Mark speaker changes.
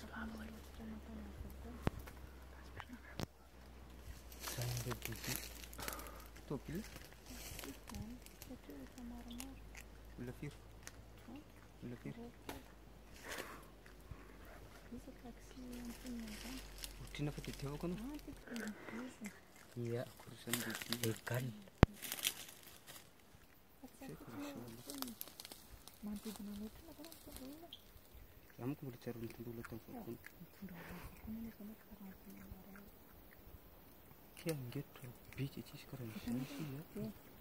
Speaker 1: Saya budi topil ulafir utina patitewa kono iya kurusan budi ikan kamu kudu cari dulu telepon yang gitu beach itu sekarang sih ya